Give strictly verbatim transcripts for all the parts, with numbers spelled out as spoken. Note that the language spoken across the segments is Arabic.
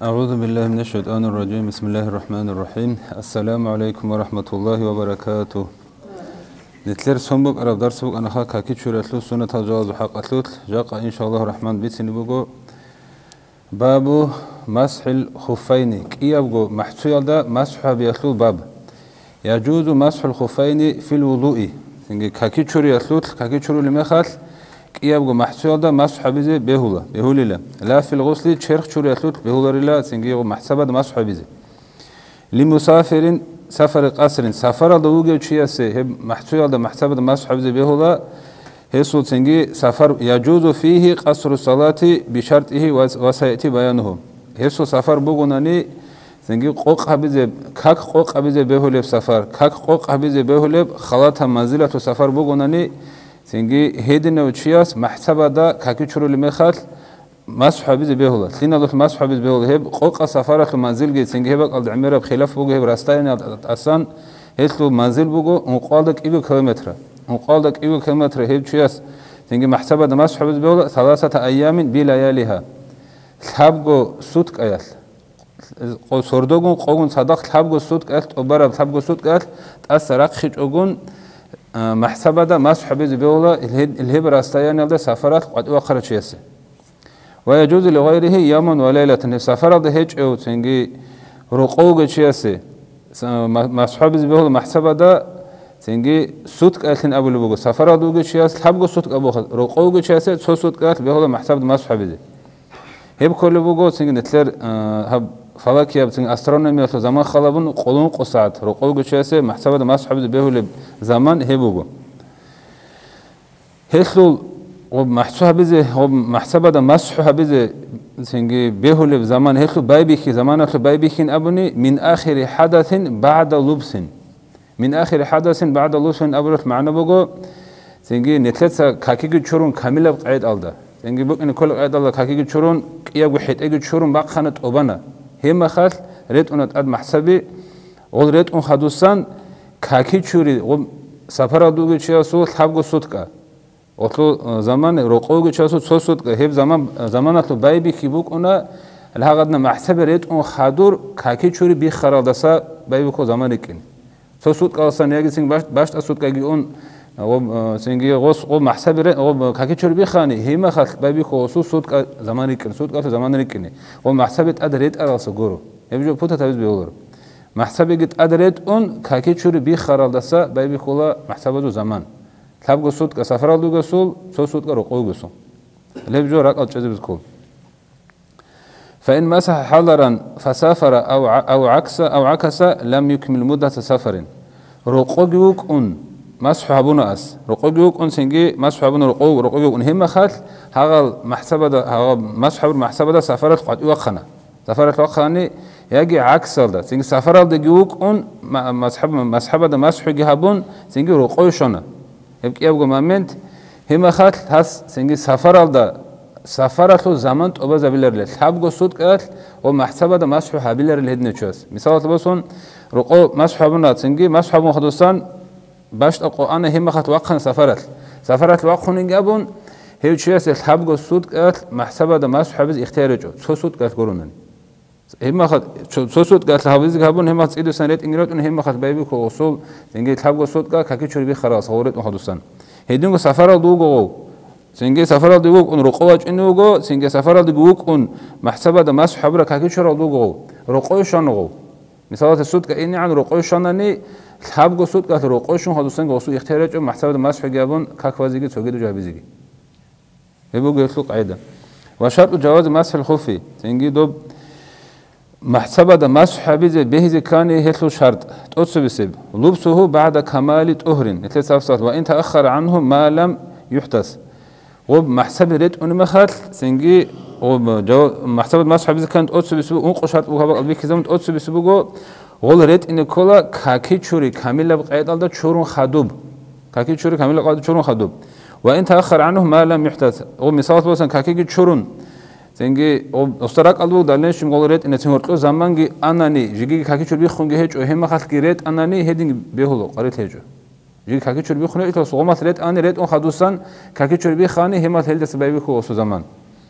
أعوذ بالله من الشيطان الرجيم. بسم الله الرحمن الرحيم. السلام عليكم ورحمة الله وبركاته. نتلر سنبق أرب درس بق أنا خاك هكي شورتلو سنة الجواز وحق أتلوت جاقة إن شاء الله الرحمن بيتسني بقو باب مسح الخفين كي أبقو محسو يلدا مسح بيأتلو باب يجوز مسح الخفين في الوضوء كاكي شوري يأتلوت كاكي شوري لمخال كي أبقو محسو يلدا مسح بيزي بيهولا بيهولي لا لا في الغسل شرخ شوري يأتلوت بيهولا رلا سنجي محسبة مسح بيزي لمسافر سفر قصر سفر دوغي تشياسه هب محسو يلدا محسبة مسح بيزي بيهولا هيسول سنجي سفر يجوز فيه قصر الصلاة بشرطه وسيأتي بيانه هيسول سفر بغناني سنجي قوق حبيزي كاك قوق حبيزي بيهولب سفر كاك قوق حبيزي بيهولب خلاطها منزلة سفر بغناني سنجي هيدنا وتشياس محسبة دا كاكي تشرو لمخال مسح حبيزي بيهولا لينا دوت مسح حبيزي بيهولا هب قوق سفرة المنزل جي سنجي هبك قلد عميرة بخلاف بغو هب راستاين أصلا هيسلو منزل بغو مقالدك إيجو كيلومتر مقالدك إيجو كيلومتر هيب تشياس سنجي محسبة دا مسح حبيزي بيهولا ثلاثة أيام بلياليها تحبغو سوتك أيال سردوغون قوغون صدق تحبغو سوتك أيال أبرا تحبغو سوتك أيال تأثرق خيج أغون محسبة دا مسح حبيزي بيهولا الهب راستاين يلدا سفرات قد وقر تشياسي ويجوز لغيره يوم وليلة سفر ده هيج أو تنجي رقوق تشياسي مسحوب بيهول محسبة ده تنجي سوتك ألتين أبو لبوجو سفر دوج تشياس حبجو سوتك أبو خد رقوق تشياسي سو سوتك ألت بيهول محسبة مسحوب ده هيب كل بوجو تنجي نتلر هب فلكيا تنجي أسترونومي أو زمان خلابون قلون قصات رقوق تشياسي محسبة مسحوب ده بيهول زمان هيبوجو هيسلو ومحسوها بزي ومحسبة دا مسحوها بزي سنجي بيهولي بزمان هيخلو بايبيكي زمان هيخلو بايبيكين أبني من آخر حدث بعد لبس من آخر حدث بعد لبس أبرت معنا بقو سنجي نتلتسا كاكيكي تشورون كاملة بقعيد ألدا سنجي بق إن كل قعيد ألدا كاكيكي تشورون كيابو حيت إيجي تشورون باق خانت أبانا هما خال ريت أنت أد محسبي غل ريت أن خدوسان كاكي تشوري سفر دوغي تشياسو تحبغو سوتكا وطلو زمان رقوق تشاسو تصوت هيب زمان زمانات لو بايبي كيبوك أنا الهاقدنا محسب ريت أن خادور كاكي تشوري بي خرال دسا بايبي كو زمان يكين تصوت قاصان يجي سين باش باش تصوت كاجي أن و سينجي غوس و محسب ريت و كاكي تشوري بي خاني هيما خال بايبي كو صوت صوت زمان يكين صوت قاص زمان يكين و محسبت أدريت أراس جورو يبجو بوتا تبز بيولر محسب جت أدريت أن كاكي تشوري بي خرال دسا بايبي كولا محسبه زمان تابغو سوت كسفر دوغو سول سو سوت كرقوغو سول لبجو راك أتشذب كول فإن مسح حضرا فسافر أو أو عكس أو عكس لم يكمل مدة سفر رقوغوك أن مسح أبونا أس رقوغوك أن سنجي مسح أبونا رقوغ رقوغوك أن هم خال هذا محسبة هذا مسح محسبة سفرت قد وخنا سفرت وخاني يجي عكس هذا سنجي سفر دوغوك أن مسح مسحبة مسح جهابون سنجي رقوشنا يبقى يبقى مامنت هما خات هاس سنجي سفر الدا سفرته زمان أبا زبيلر له حبقو صوت قال ومحسبة دا مسح حبيلر له هدنه شوس مثال تبصون رقو مسح بنا سنجي مسح بنا خدوسان باش أقو أنا هما خات وقن سفرت سفرت وقن يجابون هي شوس حبقو صوت قال محسبة دا مسح بز اختياره شو صوت قال قرونن هما خات شو صوت قال حبيز يجابون هما تسيدو سنريت إنجرات إن هما خات بايبي كوصول سنجي حبقو صوت قال كاكي شو بي خلاص هورت وخدوسان هيدونغ سفر دوغو سنجي سفر دوغو ان رقواج انوغو سنجي سفر دوغو ان محسبه دا مسح حبر كاكي شرا دوغو رقوي شانغو مثال السود كاني عن رقوي شانني حبغو سود كات رقوي شون هدوسن غوسو اختيارات محسبه دا مسح جابون كاكوازيغي توغيدو جابيزيغي يبوغ يطلق قاعده وشرط جواز مسح الخفي سنجي دو محسبة دا مسح بيزي بهزي كان هتلو شرط تقص بسب لبسه بعد كمال طهر نتلت صفصات وإن تأخر عنه ما لم يحدث ومحسب ريت أن مخال سنجي ومحسبة مسح بيزي كانت تقص بسب ونقو شرط وهبق البيك زمن تقص بسبقو غول ريت إن كولا كاكي تشوري كاملة بقايد ألدا تشورون خدوب كاكي تشوري كاملة بقايد تشورون خدوب وإن تأخر عنه ما لم يحدث ومثال بوسن كاكي تشورون سنجي أستراك ألو دالنش مقولرت إن تنورتلو زمانجي أناني جيجي كاكي شربي خونجي هيج وهم خالك ريت أناني هيدين بيهولو قريت هيجو جيجي كاكي شربي خوني إتلو صومات ريت أني ريت أن خدوسان كاكي شربي خاني هم هيل دس بايبي كو أسو زمان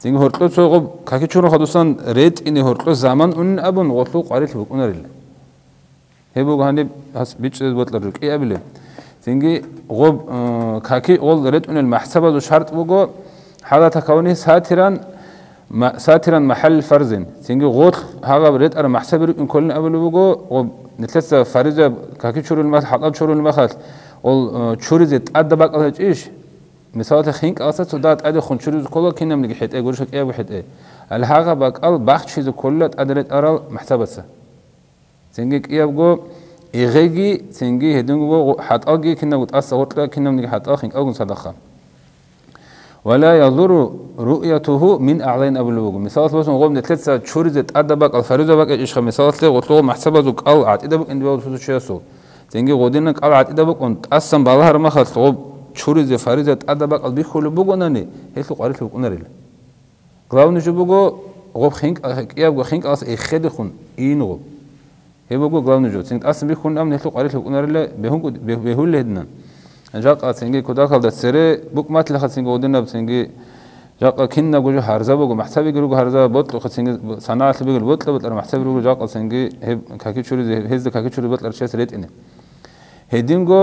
تيجي هرتلو سوق كاكي شورو خدوسان ريت إني هرتلو زمان أن أبون غطلو قاري تبوك أناريل هبو غاني هس بيتش بطل رك إيه أبله تيجي غب كاكي غول ريت أن المحسبة ذو شرط بوجو هذا تكوني ساتران ساترا محل فرزن تيجي غوت هذا ريت أنا محسبة رك إن كلنا أبله بوجو غب نتلسه فريزة كاكي شورو المخ حقل شورو المخل ول شوري زت أدبك على إيش مثال خینک آسات صدات اد خونشوری کلا کینم نگه حد اگرش که ای بحد ای الحاقه باقال بخش چیز کلت ادرت آرال محسبته سنگی کی ابگو ایگی سنگی هدونگو حد آگی کینم بود آس وقت کینم نگه حد آخین آگون صدقه ولا يضر رؤيته من أعلين أبلوغ مثال بس نقول نتلت شوري زت أدبك الفريزة بك إيش مثال له وطلو محسبة ذوك أو عاد إذا بك إنديو فوتو شيء سنگی قدینک أو عاد إذا بك أنت أصلا بالله رما خلص شوري زي فريزة أدبك قلبي خلو بوجوناني هيسلو قاري لو كوناريل غلاون جو بوجو غوب خينك يا بوجو خينك أص إخد خون إينو هي بوجو غلاون جو سنت أصلا بيخون أم هيسلو قاري لو كوناريل بهون بهول لهدنا جاك سنجي كدا خالد سري بوك مات لخ سنجي ودنا بسنجي جاك كنا بوجو هرزا بوجو محسبي جروجو هرزا بطل خ سنجي صناعة بيجو بطل بطل محسبي جروجو جاك سنجي هب كاكي شوري هيز كاكي شوري بطل أرشيس ريت إنه هيدينجو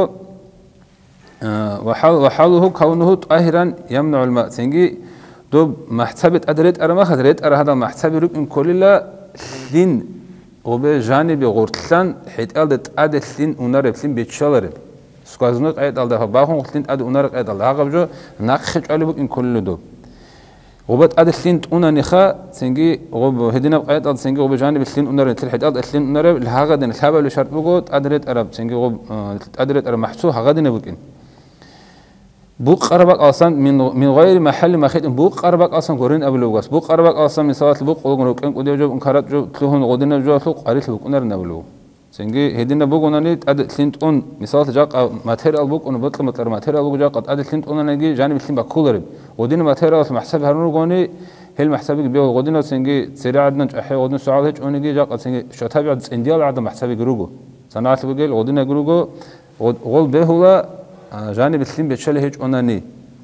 وحال وحاله كونه طاهرا يمنع الماء سنجي دوب محسبة أدريت أرى ما خدريت أرى هذا محسبة رك إن كل لا لين وبجانب غورتلان حيت ألدت أدت لين ونرب لين بيتشالرب سكازنوت أيد ألده باهم لين أد ونرب أيد ألده هذا بجو ناقش على بك إن كل دوب وبت أدت لين أنا نخا سنجي وب هدينا أيد ألد سنجي وبجانب لين ونرب تل حيت ألدت لين ونرب الهذا دين الهبة اللي شرط بقول أدريت أرى سنجي وب أدريت أرى محسوب هذا دين بكين بوق قربك أصلا من من غير محل ما خيط بوق قربك أصلا قرين قبل وجاس بوق قربك أصلا من صلاة البوق قلنا لو كان قديم جو انكرت جو تلوهن قدينا جو تلوق قريت البوق نرنا بلو سنجي هدينا بوق وناني أد ثلنت أون مثال جاك ماتير البوق أن بطل مطر ماتير البوق جاك أد ثلنت أون نجي جانب ثلين بكولرب ودينا ماتير أصلا محسب هرنو قاني هل محسبك بيو قدينا سنجي سريع عدنا أحيا قدينا سعال هج أون نجي جاك سنجي شو تابع إنديال عدنا محسبك جروجو صناعة بقول قدينا جروجو قول به هو جانب الثلين بتشله هج أوناني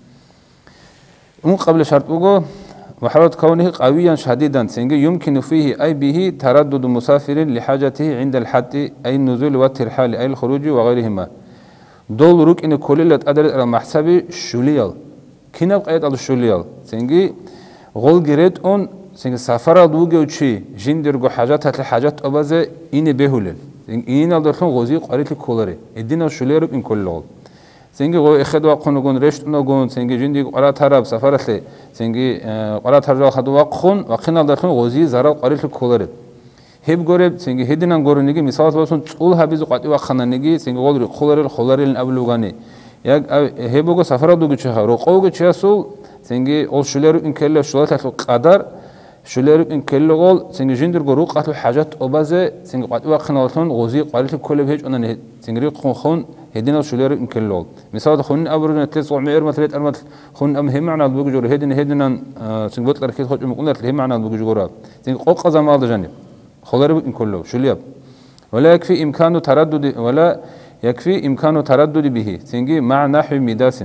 من قبل شرط بقول وحالة كونه قويا شديدا سنجي يمكن فيه أي به تردد مسافر لحاجته عند الحد أي النزول والترحال أي الخروج وغيرهما دول روك إن كل اللي تقدر على محسب شوليال كنا بقيت على الشوليال سنجي غول جريت أون سنجي سفر دوجي وشي جندرجو حاجات هت حاجات أبازة إني بهولل إني نقدرون غوزي قريت الكولري الدين الشوليال إن كله سنجي غو إخد وقخون نقول رشت نقول سنجي جندي قرات هرب سفرت لي سنجي قرات هرب خد وقخون وقخنا دارخون غوزي زرال قريت الكولري هب غورب سنجي هدينا غورو نيجي مثال بسون طول هبيز قطي وقخنا نيجي سنجي غول الكولري الخولري الأبلوغاني ياك هبوغو سفر دوغو تشها روقوغو تشاسول سنجي أول شليرو إن كله شلات له قدر شليرو إن كله غول سنجي جندر غورو قاتلو حاجات أبازة سنجي قطي وقخنا دارخون غوزي قريت الكولري بهج أنا سنجي خون خون هدينا شلير إن كله مثال خون أبرنا تلصق معير مثلت أرمت خون أم هم معنا البوج جور هدينا هدينا سنقول لك كيف خد مقولنا هم معنا البوج جورا سنقول قزم هذا جانب خلير إن كله شليب ولا يكفي إمكانه تردد ولا يكفي إمكانه تردد به سنجي مع نحو مداس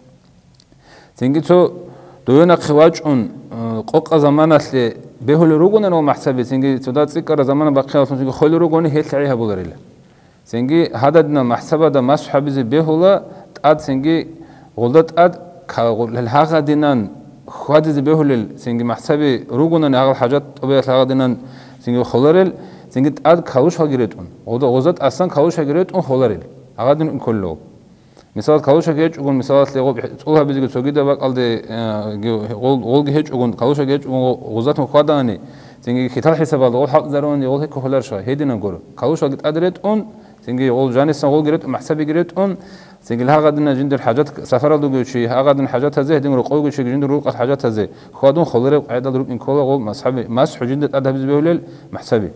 سنجي تو دوينا خواج أن قق زمانة بهول روجنا نو محسب سنجي تودات سكر زمان بقية سنجي خل روجنا هي تعيها بولريله سنجي هذا دنا محسبة دا مسح بيز بهولا تاد سنجي غلط تاد كالهاغ دينان خواد زي بهول سنجي محسبة روجنا نهاغ الحاجات أبيات هاغ دينان سنجي خلرل سنجي تاد كالوش هاجريتون غلط غلط أصلا كالوش هاجريتون خلرل هاغ دين كله مثال كالوش هاجيج أقول مثال تلاقوا تقولها بيزي تسوقي ده بق على غل غل هاجيج أقول كالوش هاجيج غلط مخاداني سنجي كتار حساب الله غل حق زرون يغل هيك خلر شيء هيدنا نقوله كالوش هاجيت أدريتون سنجي أول جانس نقول جريت محسب جريت أن سنجي لها قدنا جندر حاجات سفر دوجو شيء ها قدنا حاجات هذه هدين رقوق شيء جندر رقق حاجات هذه خادون خلره قاعدة دروب إن كله قول مسحب مسح جندر أدها بزبيولل محسبي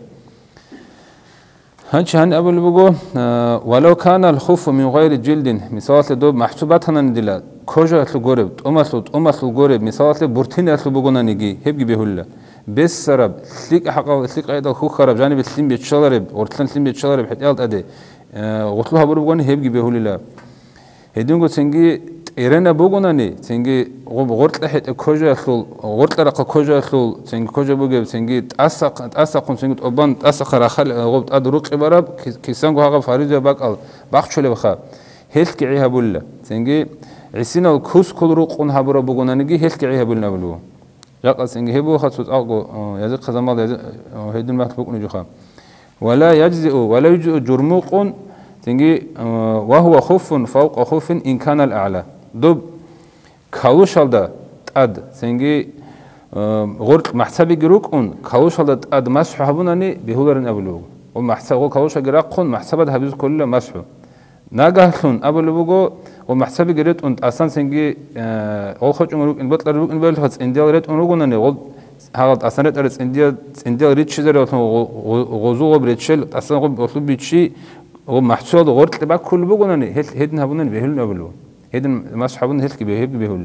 هنش هن أبو بقول ولو كان الخوف من غير جلد مثال دوب محسوباتنا ندلا كوجا تلقورب أمثل أمثل قورب مثال بورتين تلقونا نيجي هبجي بهلا بس سرب تليك حقا تليك أيضا خو خرب جانب الثيم بيتشلرب ورتلن الثيم بيتشلرب حتى يالت أدي وطلوها بربقون هبجي بهلا هدين قلت سنجي إيرنا بوجوناني سنجي غب غرت لحيت كوجا خلول غرت لرق كوجا خلول سنجي كوجا بوجي سنجي تأسق تأسق سنجي أبان تأسق رخل غب أدروك عبارة كيسانجو هذا فاريزة باقال باقشلي بخا هيلك كعيها بولا سنجي عسينا الكوس كل روق ون هبرا بوجونانيجي هيلك كعيها بولا بلو يقال سنجي هبو خاصوت ألقو يزق خزمال يزق هيدن ما تبوك نجوخا ولا يجزئ ولا يجزئ جرموق سنجي وهو خوف فوق خوف إن كان الأعلى دوب كالوشالدا تاد سنجي غرق محسبي جروكون كالوشالدا تاد مسح هبوناني بهولرن أبلوغ ومحسب كالوشا جراقون محسبات هبيز كله مسح ناقهلون أبلوغو ومحسبي جريت أنت أصلا سنجي أول خش أمروك إن بطل روك إن بيل خد إنديال ريت أمروكوناني غد هذا أصلا ريت أرس إنديال إنديال ريت شيء زره غزو غبريتشل أصلا غب أطلب بيتشي ومحسوب غرق تبع كل بوجوناني هيد هيدن هبوناني بهولن أبلوغ هيدن مسحبون هيلك بيهب بيهول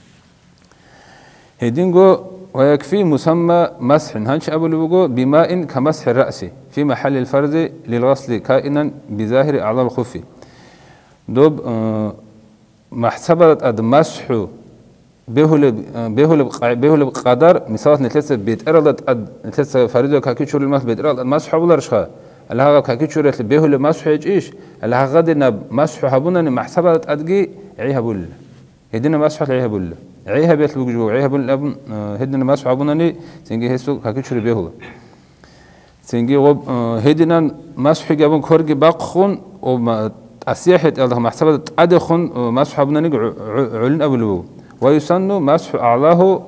هيدينجو ويكفي مسمى مسح هنش أبو لبوجو بماء كمسح الرأس في محل الفرد للغسل كائنا بظاهر أعضاء الخف دوب آه محسبة أد مسح بيهول بيهول بيهول بقدر مثال نتلسه بيت أرض أد نتلسه فريدو كاكيشور المسح بيت أرض مسح أبو لرشها الهاغا كاكيشور بيهول مسح إيش الهاغا دنا مسح هبونا محسبة أدجي عيها بول هدينا مسح عيها بول عيها بيت لوجو عيها بول أبن هدينا مسح هبوناني سنجي هسو كاكيشور بيهول سنجي غب هدينا مسح جابون كورجي باقخون وما أسيحة الله محسبة أدخون مسح هبوناني علن أبلو ويسن مسح أعلاه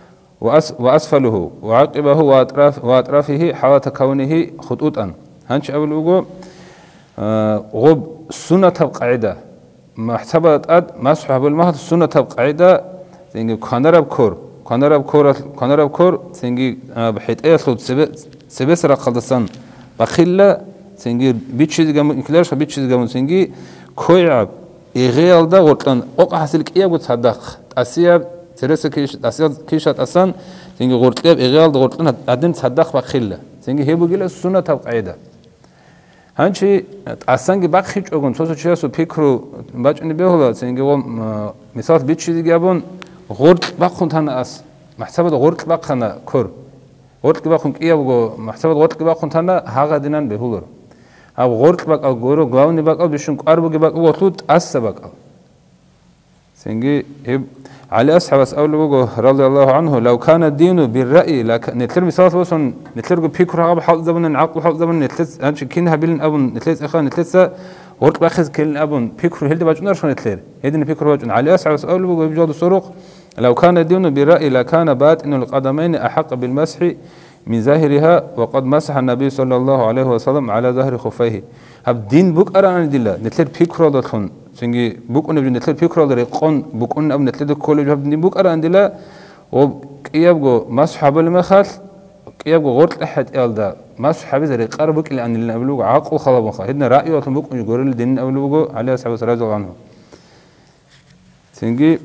وأسفله وعقبه وأطراف وأطرافه حالة كونه خطوطا هنش أبلوجو غب سنة القاعدة محسبة أد مسح بالمهد سنة القاعدة سنجي كنرب كور كنرب كور كنرب كور سنجي بحيث أي صوت سب سبس رقدسان بخيلة سنجي بيتشيز جامون كلاش بيتشيز جامون سنجي كويعب إغيال دا غرطان أق حسلك إيه قد صدق أسياب ترس كيش أسياب كيشات أسان سنجي غرطياب إغيال دا غرطان أدين صدق بخيلة سنجي هيبو جيل سنة القاعدة هنچی اصلا باقیش اون سوسو چیه سو پیکرو باج نبیهولا سنگی و مثال بیت چیزی گیابون غرد باقون تن اس محسبت غرد باقنا کر غرد باقون کیا بگو محسبت غرد باقون تن هاگا دینن بهولر ها غرد باق او گورو گلاونی باق او بشون کاربو باق او تود اس باق سنگی علي أصحاب أسأل بقول رضي الله عنه لو كان الدين بالرأي لكن نتلر مثال وصل نتلر بيكر عقب حق زمن العقل حق زمن نتلس أنش كينها بين أبون نتلس إخوان نتلسه ورك بأخذ كل أبون بيكر هلد باجون أرشون نتلر هيدن بيكر باجون علي أصحاب أسأل بقول بجود السروق لو كان الدين بالرأي لكان بات إن القدمين أحق بالمسح من ظاهرها وقد مسح النبي صلى الله عليه وسلم على ظهر خفيه هب دين بوك أران ديلا نتلر بيكر دخون سنجي بوك أنا بنتلر بيكر داري قن بوك أنا أبن نتلر كل جهب دين بوك أران ديلا وكيابجو مسح بالمخال كيابجو غرت أحد إلدا مسح بزري قربك إلى أن الأبلوج عاق وخلاب وخا هدنا رأي وطن بوك يقول الدين أبلوجو عليه الصلاة والسلام عنه سنجي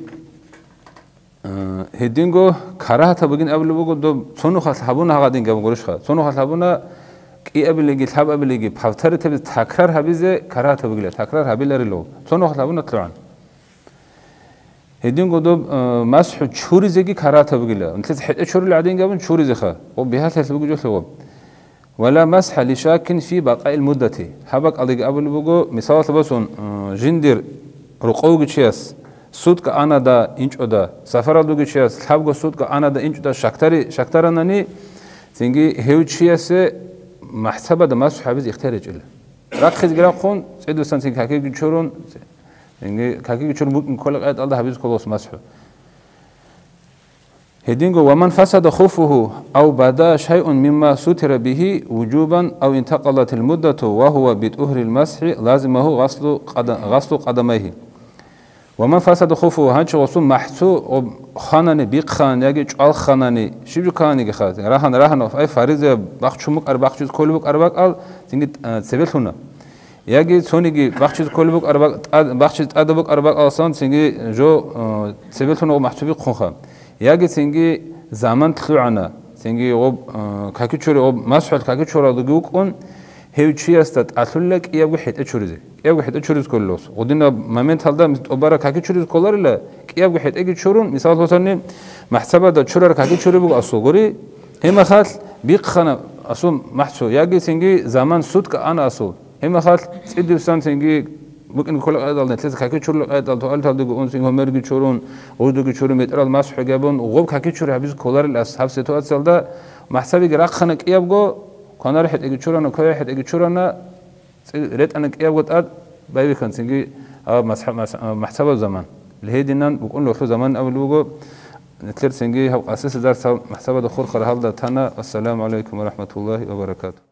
هدينجو كراهة بجين أبلوجو دو صنو خاص حبونا هقدين جاب قرش خا صنو خاص حبونا كي أبليجي تحب أبليجي بحفتر تبي تكرر هبيزة كراهة بجيله تكرر هبيل ريلو صنو خاص حبونا طلعان هدينجو دو مسح شوري زيجي كراهة بجيله أنت تحت شوري العادين جابون شوري زخا وبهذا تلبجو جوه ولا مسح لشاك في بقاء المدة حبك أليج أبلوجو مثال تبصون جندير رقوق تشيس سود كأنا دا إنش أدا سفر دوغي تشيس حبك سود كأنا دا إنش أدا شكتري شكترانني تيجي هيو تشيس محسبة دا مسح حبيز يختارج إلا رخص جراقون سيدو سنتين كاكي جشورون تيجي كاكي جشورون ممكن كل قاعد الله حبيز كلوس مسح هدينجو ومن فسد خوفه أو بدا شيء مما ستر به وجوبا أو انتقلت المدة وهو بطهر المسح لازمه غسل قدم غسل قدميه ومن فسد خوفه هنش وصل محسو خانني بيق خان يجي جال خانني شو خانني كخات راهن راهن أي فريزة بخشمك أربع خشوز كلبك أربع قال تيجي سبيلهنا يجي ثونيجي بخشوز كلبك أربع بخشوز أدبك أربع أصلا تيجي جو سبيلهنا ومحسوبي خنخا يجي تيجي زمان طلعنا تيجي غب كاكيتشوري غب مسحول كاكيتشورا دقوقون هيو تشيستات أثلك إياه واحد أشوريز إياه واحد أشوريز كلوس ودينا مامنت هالدا أبارك هاكي أشوريز كلار لا إياه واحد أجي تشورون مثال مثلا محسبة دا تشورر هاكي تشوري بقى أصوغري هما خال بيقخنا أصوم محسو ياجي سنجي زمان سود كأنا أصول هما خال تدي بسان سنجي ممكن كل أيضا نتلذ هاكي تشور أيضا تقول تالدي قون سنجي همرجي تشورون ودوجي تشورون مترال مسح جابون وغوب هاكي تشوري هبيز كلار الأصحاب ستوات سالدا محسبة جراق خنك إياه بقى كان رحت أجي تشورنا كوي رحت أجي تشورنا ريت أنك إياه وتقعد بايبي كان سنجي محسبة زمان الهيدينان بقول له زمان أول وجو نتلر سنجي هو أساس دار محسبة دخول خرهالدا تانا. السلام عليكم ورحمة الله وبركاته.